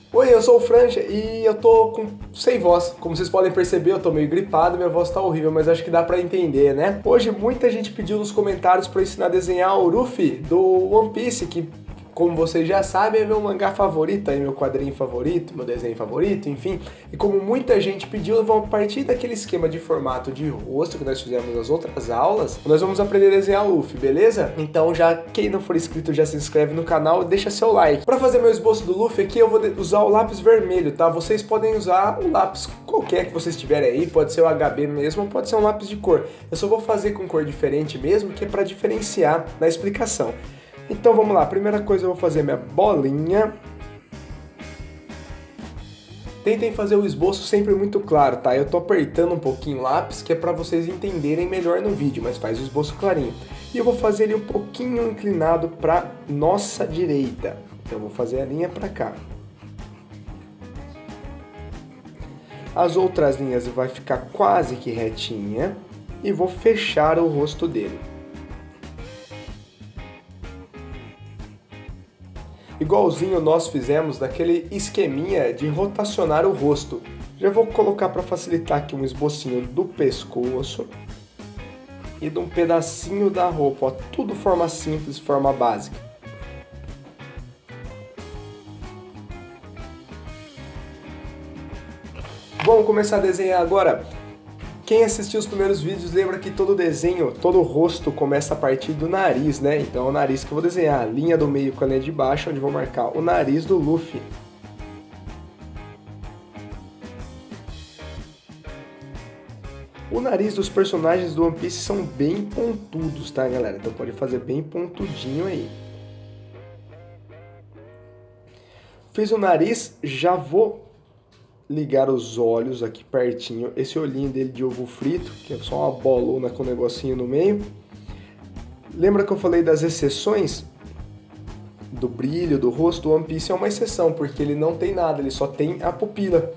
Oi, eu sou o Franja e eu tô sem voz. Como vocês podem perceber, eu tô meio gripado, minha voz tá horrível, mas acho que dá pra entender, né? Hoje muita gente pediu nos comentários pra eu ensinar a desenhar o Luffy do One Piece, que, como vocês já sabem, é meu mangá favorito, é meu quadrinho favorito, meu desenho favorito, enfim. E como muita gente pediu, vamos partir daquele esquema de formato de rosto que nós fizemos nas outras aulas, nós vamos aprender a desenhar o Luffy, beleza? Então já, quem não for inscrito, já se inscreve no canal e deixa seu like. Para fazer meu esboço do Luffy aqui, eu vou usar o lápis vermelho, tá? Vocês podem usar o lápis qualquer que vocês tiverem aí, pode ser o HB mesmo, pode ser um lápis de cor. Eu só vou fazer com cor diferente mesmo, que é para diferenciar na explicação. Então vamos lá, primeira coisa eu vou fazer minha bolinha. Tentem fazer o esboço sempre muito claro, tá? Eu tô apertando um pouquinho o lápis, que é pra vocês entenderem melhor no vídeo, mas faz o esboço clarinho. E eu vou fazer ele um pouquinho inclinado pra nossa direita. Então eu vou fazer a linha pra cá. As outras linhas vai ficar quase que retinha e vou fechar o rosto dele. Igualzinho nós fizemos daquele esqueminha de rotacionar o rosto. Já vou colocar para facilitar aqui um esbocinho do pescoço e de um pedacinho da roupa, ó, tudo forma simples, forma básica. Vamos começar a desenhar agora. Quem assistiu os primeiros vídeos lembra que todo desenho, todo rosto começa a partir do nariz, né? Então é o nariz que eu vou desenhar, a linha do meio com a linha de baixo, onde eu vou marcar o nariz do Luffy. O nariz dos personagens do One Piece são bem pontudos, tá, galera? Então pode fazer bem pontudinho aí. Fiz o nariz, já vou ligar os olhos aqui pertinho, esse olhinho dele de ovo frito, que é só uma bolona com um negocinho no meio. Lembra que eu falei das exceções? Do brilho, do rosto, o One Piece é uma exceção, porque ele não tem nada, ele só tem a pupila.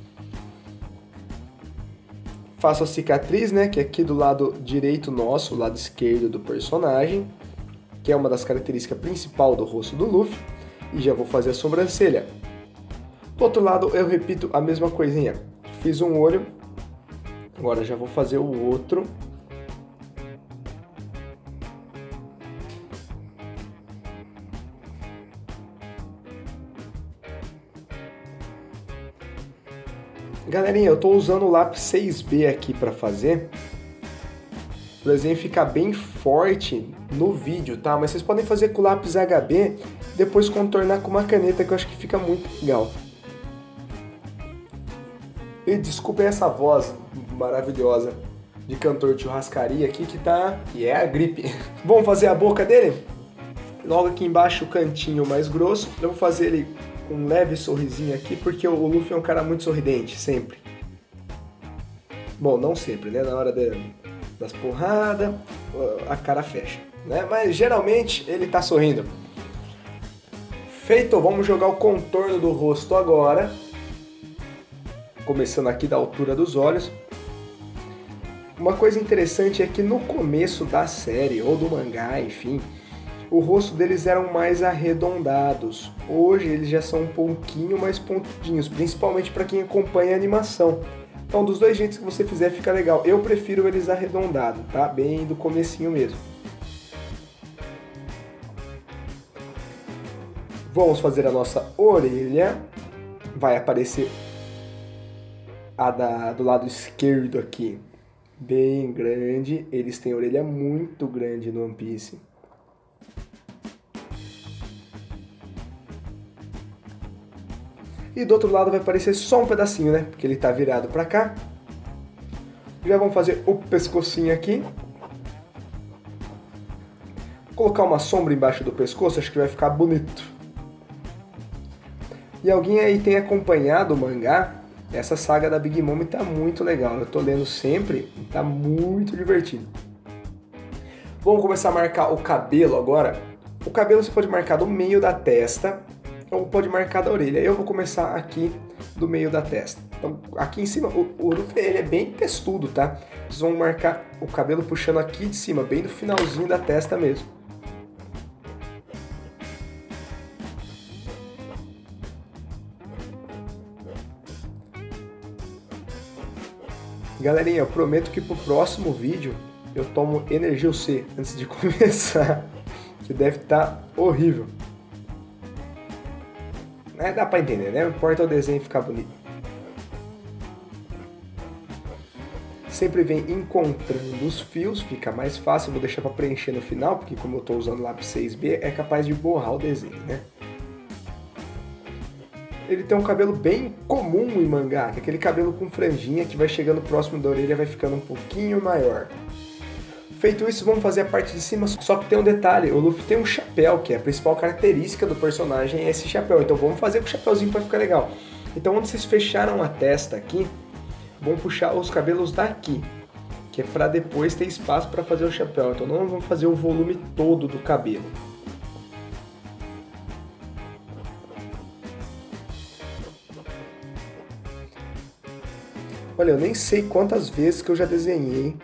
Faço a cicatriz, né, que é aqui do lado direito nosso, o lado esquerdo do personagem, que é uma das características principais do rosto do Luffy, e já vou fazer a sobrancelha. Do outro lado eu repito a mesma coisinha. Fiz um olho, agora já vou fazer o outro. Galerinha, eu estou usando o lápis 6B aqui para fazer. O desenho fica bem forte no vídeo, tá? Mas vocês podem fazer com o lápis HB, depois contornar com uma caneta, que eu acho que fica muito legal. E desculpem essa voz maravilhosa de cantor de churrascaria aqui que é a gripe. Vamos fazer a boca dele? Logo aqui embaixo o cantinho mais grosso. Eu vou fazer ele com um leve sorrisinho aqui, porque o Luffy é um cara muito sorridente, sempre. Bom, não sempre, né? Na hora das porradas, a cara fecha, né? Mas geralmente ele tá sorrindo. Feito, vamos jogar o contorno do rosto agora. Começando aqui da altura dos olhos. Uma coisa interessante é que no começo da série, ou do mangá, enfim, o rosto deles eram mais arredondados. Hoje eles já são um pouquinho mais pontudinhos, principalmente para quem acompanha a animação. Então dos dois jeitos que você fizer fica legal. Eu prefiro eles arredondados, tá? Bem do comecinho mesmo. Vamos fazer a nossa orelha. Vai aparecer do lado esquerdo aqui, bem grande. Eles têm orelha muito grande no One Piece. E do outro lado vai aparecer só um pedacinho, né? Porque ele tá virado pra cá. Já vamos fazer o pescocinho aqui. Colocar uma sombra embaixo do pescoço, acho que vai ficar bonito. E alguém aí tem acompanhado o mangá? Essa saga da Big Mom tá muito legal, eu tô lendo sempre e tá muito divertido. Vamos começar a marcar o cabelo agora. O cabelo você pode marcar do meio da testa ou pode marcar da orelha. Eu vou começar aqui do meio da testa. Então aqui em cima, o Luffy ele é bem testudo, tá? Vocês vão marcar o cabelo puxando aqui de cima, bem no finalzinho da testa mesmo. Galerinha, eu prometo que pro próximo vídeo eu tomo Energia C antes de começar, que deve estar horrível. Mas dá pra entender, né? O importa é o desenho ficar bonito. Sempre vem encontrando os fios, fica mais fácil, eu vou deixar para preencher no final, porque como eu estou usando lápis 6B, é capaz de borrar o desenho, né? Ele tem um cabelo bem comum em mangá, que é aquele cabelo com franjinha que vai chegando próximo da orelha e vai ficando um pouquinho maior. Feito isso, vamos fazer a parte de cima, só que tem um detalhe, o Luffy tem um chapéu, que é a principal característica do personagem, é esse chapéu, então vamos fazer com o chapéuzinho para ficar legal. Então onde vocês fecharam a testa aqui, vamos puxar os cabelos daqui, que é para depois ter espaço para fazer o chapéu, então não vamos fazer o volume todo do cabelo. Olha, eu nem sei quantas vezes que eu já desenhei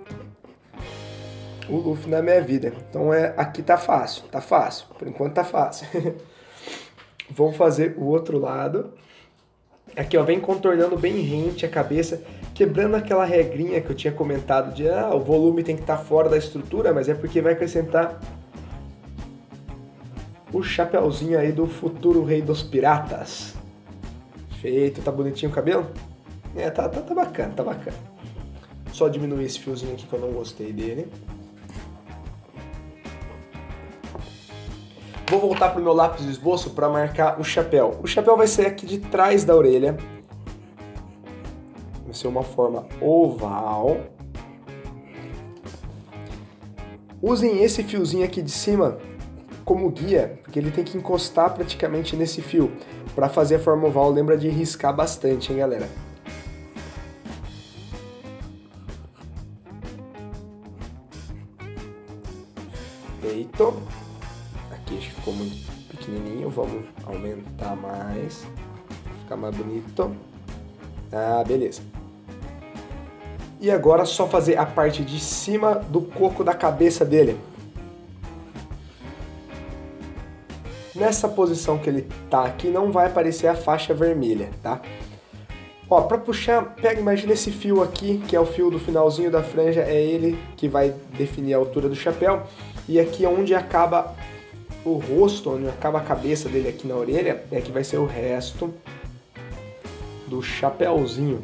o Luffy na minha vida. Então aqui tá fácil, por enquanto tá fácil. Vamos fazer o outro lado. Aqui ó, vem contornando bem rente a cabeça, quebrando aquela regrinha que eu tinha comentado de o volume tem que estar fora da estrutura, mas é porque vai acrescentar o chapéuzinho aí do futuro rei dos piratas. Feito, tá bonitinho o cabelo? Tá bacana, tá bacana. Só diminuir esse fiozinho aqui que eu não gostei dele. Vou voltar pro meu lápis de esboço para marcar o chapéu. O chapéu vai ser aqui de trás da orelha. Vai ser uma forma oval. Usem esse fiozinho aqui de cima como guia, porque ele tem que encostar praticamente nesse fio. Para fazer a forma oval, lembra de riscar bastante, hein, galera? Feito. Aqui acho que ficou muito pequenininho, vamos aumentar mais, ficar mais bonito. Ah, beleza. E agora só fazer a parte de cima do coco da cabeça dele. Nessa posição que ele tá aqui não vai aparecer a faixa vermelha, tá? Ó, pra puxar, imagina esse fio aqui, que é o fio do finalzinho da franja, é ele que vai definir a altura do chapéu. E aqui onde acaba o rosto, onde acaba a cabeça dele aqui na orelha, é que vai ser o resto do chapéuzinho.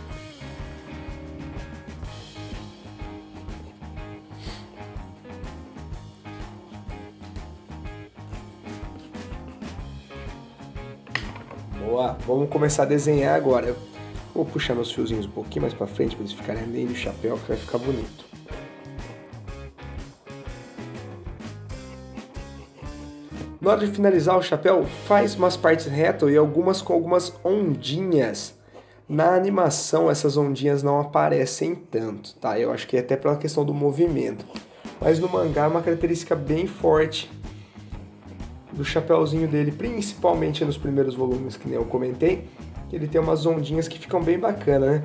Boa, vamos começar a desenhar agora. Vou puxar meus fiozinhos um pouquinho mais pra frente para eles ficarem além do chapéu, que vai ficar bonito. Na hora de finalizar o chapéu, faz umas partes retas e algumas com algumas ondinhas. Na animação, essas ondinhas não aparecem tanto, tá? Eu acho que é até pela questão do movimento. Mas no mangá é uma característica bem forte do chapéuzinho dele, principalmente nos primeiros volumes, que nem eu comentei. Ele tem umas ondinhas que ficam bem bacanas, né?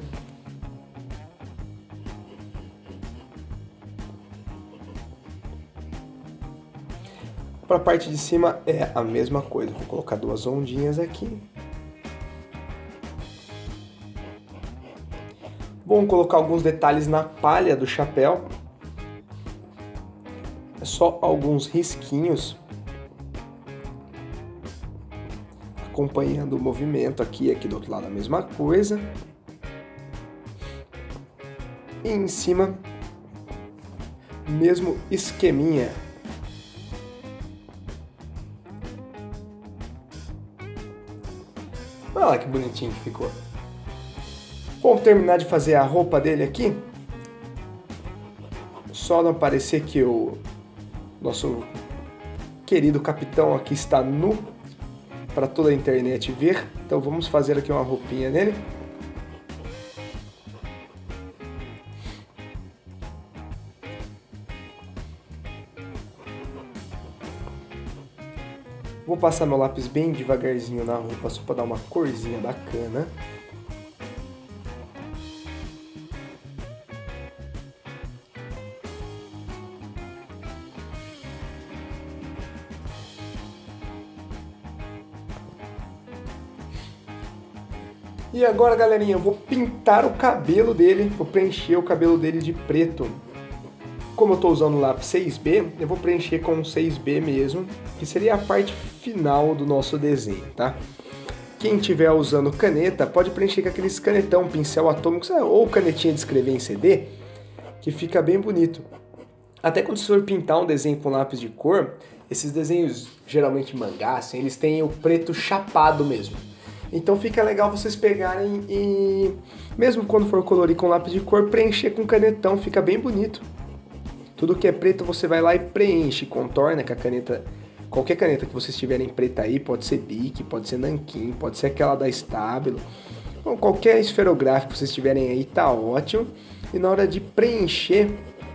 Para a parte de cima é a mesma coisa. Vou colocar duas ondinhas aqui. Vamos colocar alguns detalhes na palha do chapéu. É só alguns risquinhos. Acompanhando o movimento aqui do outro lado a mesma coisa. E em cima, mesmo esqueminha. Olha lá que bonitinho que ficou. Vamos terminar de fazer a roupa dele aqui. Só não parecer que o nosso querido capitão aqui está nu para toda a internet ver. Então vamos fazer aqui uma roupinha nele. Vou passar meu lápis bem devagarzinho na roupa, só para dar uma corzinha bacana. E agora, galerinha, eu vou pintar o cabelo dele, vou preencher o cabelo dele de preto. Como eu estou usando o lápis 6B, eu vou preencher com 6B mesmo, que seria a parte final do nosso desenho, tá? Quem estiver usando caneta, pode preencher com aqueles canetão, pincel atômico, ou canetinha de escrever em CD, que fica bem bonito. Até quando você for pintar um desenho com lápis de cor, esses desenhos, geralmente mangá, assim, eles têm o preto chapado mesmo. Então fica legal vocês pegarem e, mesmo quando for colorir com lápis de cor, preencher com canetão, fica bem bonito. Tudo que é preto você vai lá e preenche, contorna com a caneta, qualquer caneta que vocês tiverem preta aí, pode ser Bic, pode ser Nanquim, pode ser aquela da Stabilo, ou qualquer esferográfico que vocês tiverem aí, tá ótimo. E na hora de preenche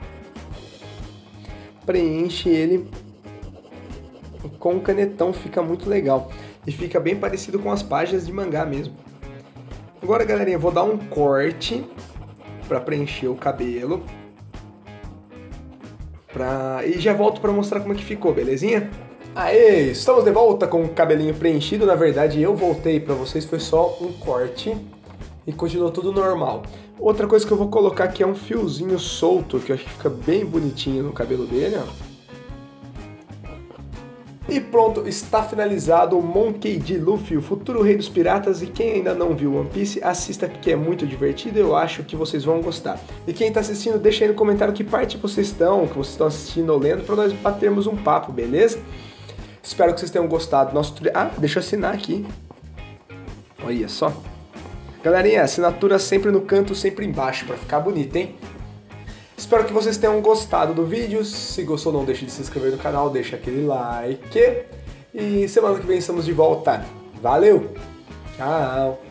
ele com o canetão, fica muito legal. E fica bem parecido com as páginas de mangá mesmo. Agora, galerinha, eu vou dar um corte para preencher o cabelo. E já volto para mostrar como é que ficou, belezinha? Aê, estamos de volta com o cabelinho preenchido. Na verdade, eu voltei para vocês, foi só um corte e continuou tudo normal. Outra coisa que eu vou colocar aqui é um fiozinho solto, que eu acho que fica bem bonitinho no cabelo dele, ó. E pronto, está finalizado o Monkey D. Luffy, o futuro rei dos piratas. E quem ainda não viu One Piece, assista porque é muito divertido, eu acho que vocês vão gostar. E quem está assistindo, deixa aí no comentário que parte vocês estão, que vocês estão assistindo ou lendo, para nós batermos um papo, beleza? Espero que vocês tenham gostado do nosso... deixa eu assinar aqui. Olha só. Galerinha, assinatura sempre no canto, sempre embaixo, para ficar bonito, hein? Espero que vocês tenham gostado do vídeo. Se gostou, não deixe de se inscrever no canal, deixa aquele like. E semana que vem estamos de volta. Valeu! Tchau!